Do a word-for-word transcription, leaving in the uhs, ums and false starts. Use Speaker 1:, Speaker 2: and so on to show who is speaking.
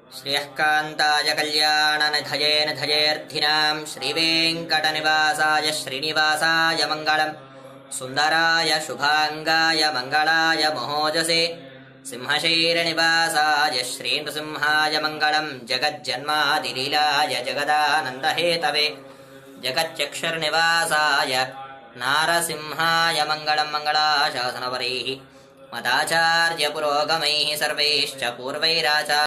Speaker 1: श्रियःकान्ताय कल्याणनिधये निधयेऽर्थिनां श्रीवेङ्कटनिवासाय श्रीनिवासाय मङ्गलम् सुन्दराय शुभाङ्गाय मङ्गलाय महोजसे सिंहशैलनिवासाय श्रीनृसिंहाय मङ्गलम् जगज्जन्मादिलीलाय जगदानन्दहेतवे जगच्चक्षुर्निवासाय नारसिंहाय मङ्गलम् मङ्गलाशासनपरैः मदाचार्यपुरोगमैः सर्वैश्च पूर्वैराचार्यैः